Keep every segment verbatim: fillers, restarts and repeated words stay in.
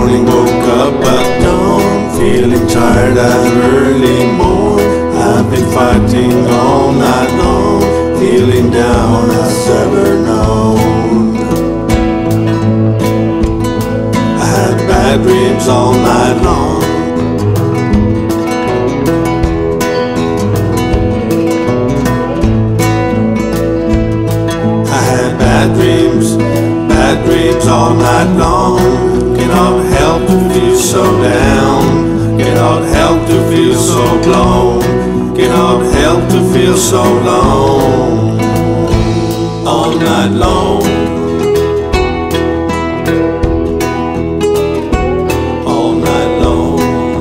morning, woke up at dawn, feeling tired at early morn. I've been fighting all night long, feeling down as ever known. I had bad dreams all night long. I had bad dreams, bad dreams all night long. Cannot help to feel so down, cannot help to feel so blown, cannot help to feel so alone. All night long, all night long.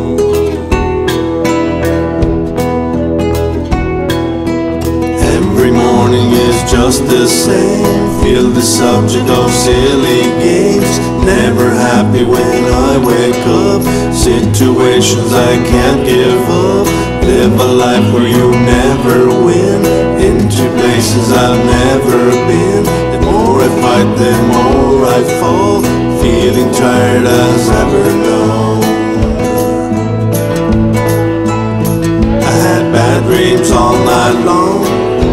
Every morning is just the same, feel the subject of silly games. Never happy when I wake up, situations I can't give up. Live a life where you never win, into places I've never been. The more I fight, the more I fall, feeling tired as ever known. I had bad dreams all night long.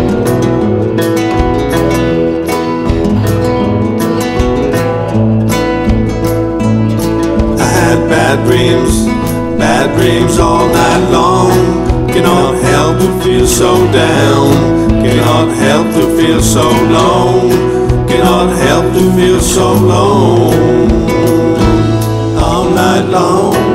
Bad dreams, bad dreams all night long. Cannot help to feel so down, cannot help to feel so alone, cannot help to feel so alone. All night long.